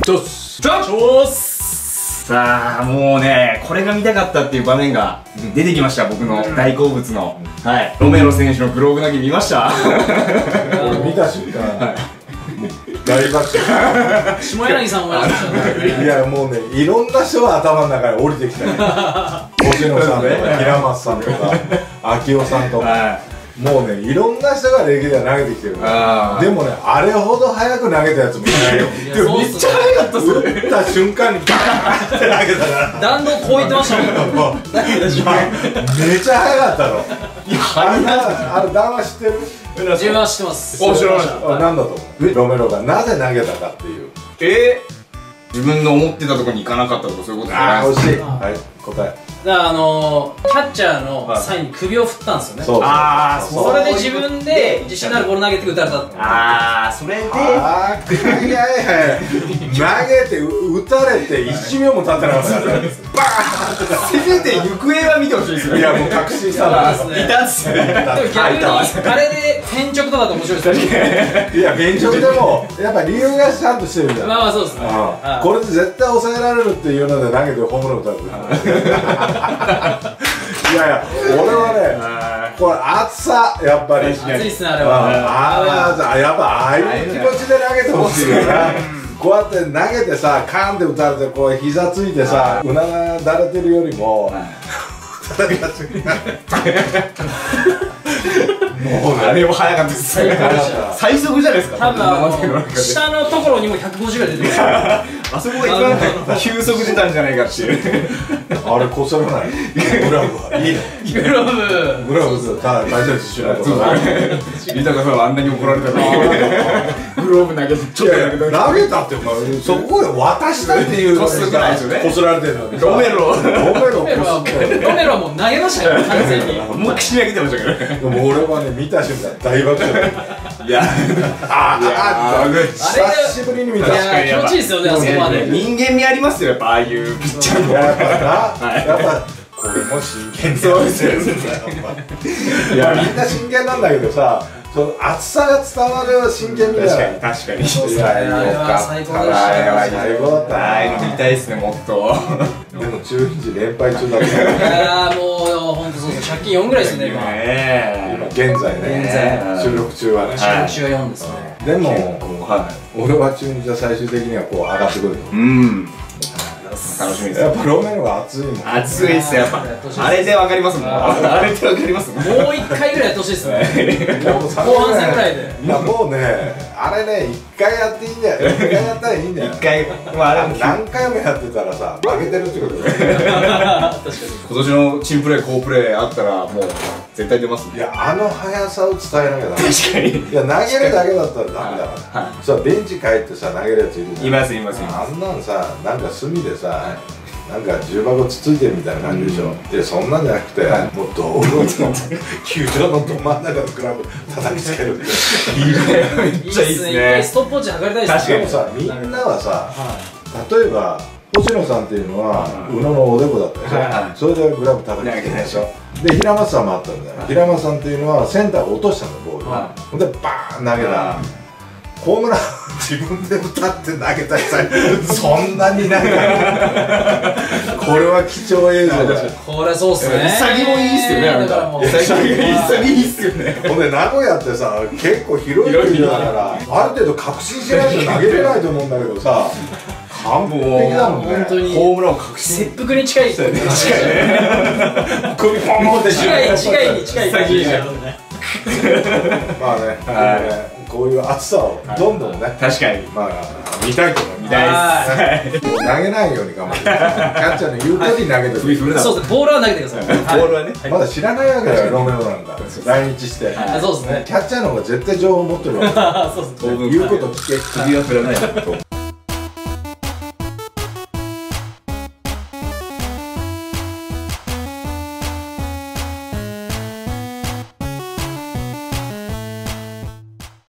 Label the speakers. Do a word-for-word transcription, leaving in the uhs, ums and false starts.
Speaker 1: ちょっすちょっす。さあもうね、これが見たかったっていう場面が出てきました。僕の大好物の、はい、ロメロ選手のグローブ投げ見ました？
Speaker 2: 俺見た瞬間大爆笑。
Speaker 3: 下柳さんもやってましたね。
Speaker 2: いやもうね、いろんな人が頭の中に降りてきたね。星野さんとか平松さんとか秋代さんとか、もうね、いろんな人がレギュラー投げてきてるから。でもね、あれほど早く投げたやつもいないよ。
Speaker 1: でもめっちゃ早かったっすよ。
Speaker 2: 打った瞬間にバーンって投げたから
Speaker 3: 弾道こう言ってましたもん。投げた瞬間
Speaker 2: めちゃ早かったの。いや、あれ談話知ってる？
Speaker 3: 自分は知ってます。
Speaker 1: お、知らない。
Speaker 2: なんだと思う？ロメロがなぜ投げたかっていう。
Speaker 1: えー、自分の思ってたところに行かなかったとかそういうことじゃないですか？
Speaker 2: 惜しい。はい、答え。
Speaker 3: だからあのー、キャッチャーのサインに首を振ったんですよね。
Speaker 2: そうそう。
Speaker 1: ああ、
Speaker 3: それで自分で自信のあるボール投げて打たれたって。
Speaker 1: ああ、それで
Speaker 2: ああ、早い早い。投げて打たれて一秒も経ってなかったからね。バーン。
Speaker 1: せめて行方は見てほしいですよ。
Speaker 2: いやもう確信した
Speaker 3: そう
Speaker 2: な。
Speaker 3: ですね。
Speaker 1: いたっすね。
Speaker 3: でも逆にあれで変直とかだと面白いですね。
Speaker 2: いや現直でもやっぱ理由がちゃんとしてるじゃん。
Speaker 3: まあまあそうですね。
Speaker 2: これで絶対抑えられるっていうので投げてホームラン打たれる。いやいや、俺はね、これ熱さやっぱり。
Speaker 3: 熱いっすねあれは。
Speaker 2: ああ、やっぱああいう気持ちで投げてほしいよな。こうやって投げてさ、カーンって打たれてこう膝ついてさ、うなだれてるよりも
Speaker 1: もうあれも早かったです。最速じゃないですか。
Speaker 3: 多分あの下のところにもひゃくごじゅうぐらい出てくる。
Speaker 1: あそこが一番急速出たんじゃないかっていう。
Speaker 2: あれこすらない。グラブはいいね。
Speaker 3: グローブ
Speaker 2: グラブただ大切にしないとか。
Speaker 1: 豊さんはあんなに怒られたのにグローブ投げてちょっと投げた。
Speaker 2: 投げたってそこへ渡したっていう
Speaker 1: こすってないですよね。
Speaker 2: こすられてるのに。
Speaker 1: ロメロ。
Speaker 2: ロメロ
Speaker 3: ロメロはもうロメロはもう投げましたよ完全に。
Speaker 1: もう口に上げてましたから。
Speaker 2: でも俺はね見た瞬間大爆笑。
Speaker 1: いや、
Speaker 2: ああ、久しぶりに見た。
Speaker 3: いや気持ちいいですよねあそこまで。
Speaker 1: 人間味ありますよやっぱああいうピッチャーの。
Speaker 2: やっぱな、やっぱこれも真剣
Speaker 1: そうですよ。
Speaker 2: いやみんな真剣なんだけどさ、その熱さが伝わる真剣味だよ。
Speaker 1: 確かに。
Speaker 2: いやよかった。
Speaker 3: 最高でした。
Speaker 2: 最高だった。
Speaker 1: ああいうの見たいですねもっと。
Speaker 2: でも中日連敗中だった。
Speaker 3: いやもう本当そうそう借金よんぐらいですね今。
Speaker 2: 今現在ね。収録中はね。
Speaker 3: 収録中はよんですね。
Speaker 2: でも俺は中日は最終的にはこう上がってくる。
Speaker 1: うん。楽しみです。
Speaker 2: やっぱロメロが熱いもん。
Speaker 1: 熱いっすやっぱ。あれでわかりますもん。あれでわかりますもん。
Speaker 3: もう一回ぐらいやってほしいですね。後半戦ぐらいで。
Speaker 2: いやもうね、あれね一回やっていいんだよ。一回やったらいいんだよ。
Speaker 1: 一回、まああれ
Speaker 2: 何回もやってたらさ負けてるってことだよ。
Speaker 1: 今年のチームプレー好プレーあったらもう絶対出ますね。
Speaker 2: いやあの速さを伝えなきゃダメ。
Speaker 1: 確かに。
Speaker 2: いや投げるだけだったらダメだから。さベンチ帰ってさ投げるやついるじゃん。
Speaker 1: いますいますいます。
Speaker 2: あんなんさなんか隅でさ。なんか重箱つついてるみたいな感じでしょ。でそんなんじゃなくてもう道路の球場のど真ん中のクラブ叩きつけるって。
Speaker 1: めっちゃいいですね。
Speaker 3: 一回ストップウォッチ測りたいですね。
Speaker 2: でもさみんなはさ例えば星野さんっていうのは宇野のおでこだったでしょ。それでグラブ叩きつけたでしょ。で平松さんもあったんだよ。平松さんっていうのはセンター落としたのボールでバーン投げた。ホームラン自分で歌って投げたりさそんなになんかこれは貴重映像だ。
Speaker 3: これそうっすね。
Speaker 1: 潔もいいっすよねあれ。だからもう潔いいっすよね。
Speaker 2: ほんで名古屋ってさ結構広い国だからある程度確信しないと投げれないと思うんだけどさ完璧だもんね。
Speaker 3: 本当に
Speaker 1: ホームランを確信。
Speaker 3: 切腹に近いですよね。
Speaker 1: 近いね。首ポンって
Speaker 3: 近い近いに近い感じで。
Speaker 2: まあねこういう熱さをどんどんね
Speaker 1: 確かに
Speaker 2: まあ見たいと思います。
Speaker 1: 見たいです。
Speaker 2: 投げないように頑張ってキャッチャーの言う通りに投げてくる。
Speaker 3: そうですねボールは投げてください。
Speaker 1: ボールはね
Speaker 2: まだ知らないわけだよロメロなんか来日して。
Speaker 3: そうですね。
Speaker 2: キャッチャーの方が絶対情報持ってるわけ。
Speaker 3: そうですね。
Speaker 2: 言うこと聞け。
Speaker 1: 首は振らないと思う。